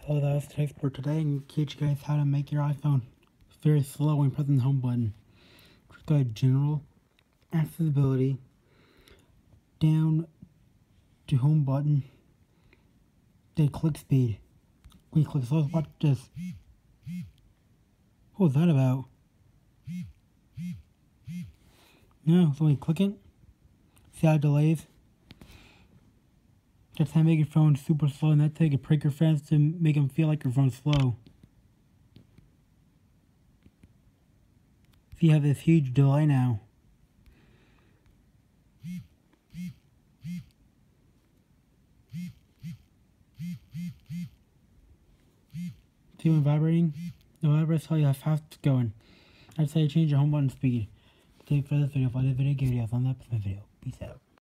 Hello, that's today's for today and teach you guys how to make your iPhone very slow when pressing the home button. Just go to General, Accessibility, down to Home button, then click Speed. When you click slow, watch this. What was that about? No, so when you click it, see how it delays? That's how you make your phone super slow, and that's how you can prank your friends to make them feel like your phone's slow. So you have this huge delay now. See when vibrating? The vibrates tell you how fast it's going. That's how you change your home button speed. That's it for this video. If I did video, give you a thumbs up. This video. Peace out.